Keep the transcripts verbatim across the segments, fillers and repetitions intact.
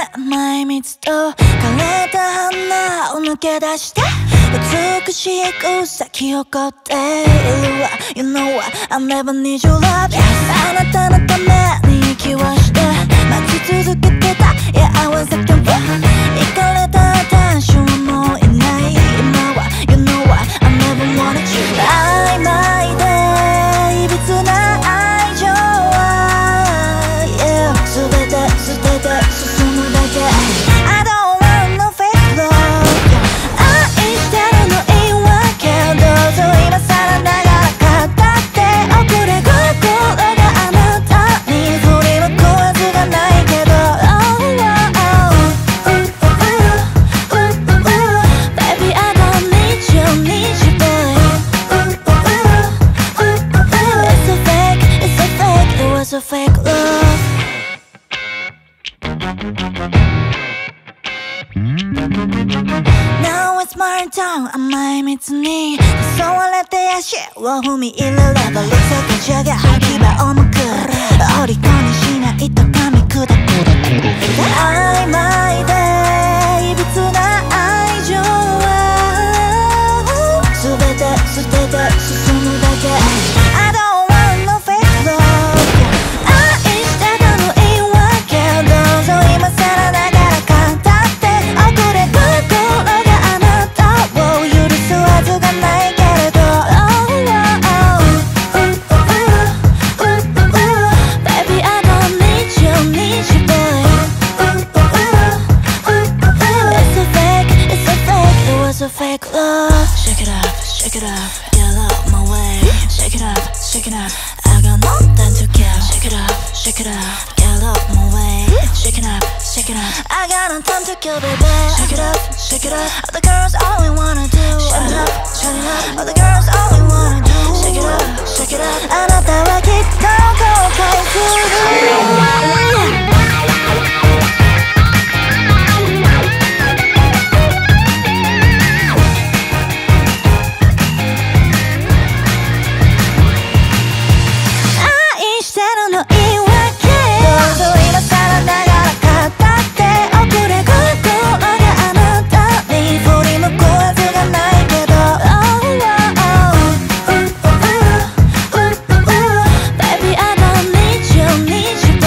甘い蜜と枯れた花を抜け出して美しい草木を凝っているわ You know what, I never need your love、yes. あなたのために息をして待ち続けてた Yeah, I was a camper イかれた私はもういない今は You know what, I never wanted you 曖昧でいびつな愛情は、yeah、全て捨てて進むだけ I don't want no fake love、愛してるの言い訳どうぞ今更ながら語っておくれ心があなたに振り向くはずがないけど Oh, oh, oh Baby, I don't need you, need you, boy It's a fake, it's a fake, it was a fake love Now it's my turn 甘い蜜に誘われて足を踏み入れればリセカチが吐き場を向く虜にしないと噛み砕く曖昧でいびつな愛情は全て捨てて進むだけ I don't want no fake love 愛してたの言い訳どうぞ今更ながら語っておくれ心があなたを許すはずがないけれど Oh, oh, oh Baby, I don't need you, need you, boy It's a fake, it's a fake, it was a fake love Shake it up, shake it up, get out my way Shake it up, shake it up, I got no time to kill Shake it up, shake it up, get out my way Shake it up, shake it up, I got no time to kill, baby Shake it up, shake it up, all the girls all we wanna do Shut it up, shut it up, all the girls all we wanna do Shake it up, shake it up, あなたはきっと後悔する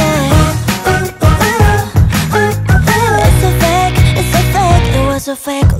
It's a fake